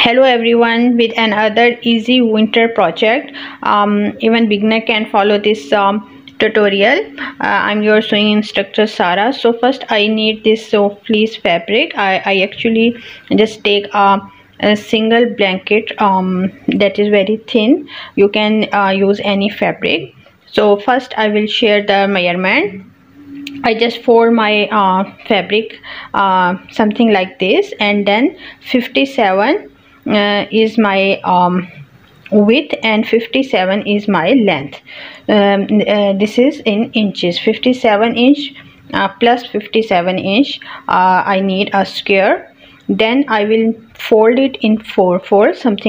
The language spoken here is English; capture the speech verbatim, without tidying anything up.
Hello everyone, with another easy winter project. Um, even beginner can follow this um, tutorial. uh, I'm your sewing instructor Sara. So first I need this so fleece fabric. I, I actually just take a, a single blanket um, that is very thin. You can uh, use any fabric. So first I will share the measurement. I just fold my uh, fabric uh, something like this, and then fifty-seven uh, is my um, width and fifty-seven is my length. Um, uh, this is in inches. fifty-seven inch uh, plus fifty-seven inch. uh, I need a square. Then I will fold it in four four something